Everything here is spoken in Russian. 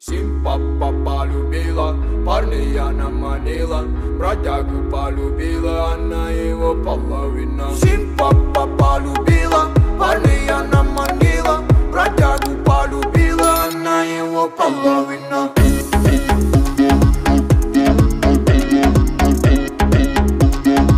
Сим-папа полюбила, парня она манила, бродягу полюбила, она его половина. Сим-папа полюбила.